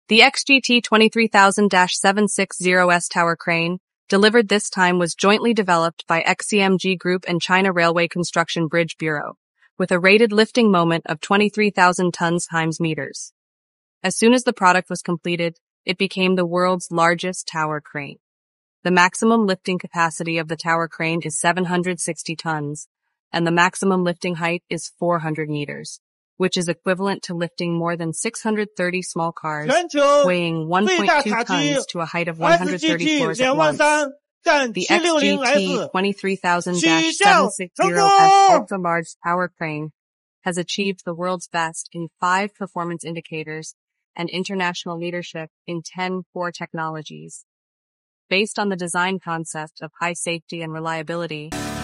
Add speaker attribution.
Speaker 1: The XGT23000-760S tower crane, delivered this time, was jointly developed by XCMG Group and China Railway Construction Bridge Bureau, with a rated lifting moment of 23,000 tons times meters. As soon as the product was completed, it became the world's largest tower crane. The maximum lifting capacity of the tower crane is 760 tons, and the maximum lifting height is 400 meters, which is equivalent to lifting more than 630 small cars, weighing 1.2 tons to a height of 130 floors at once. The XGT23000-760S ultra-large tower crane has achieved the world's best in 5 performance indicators and international leadership in 10 core technologies. Based on the design concept of high safety and reliability,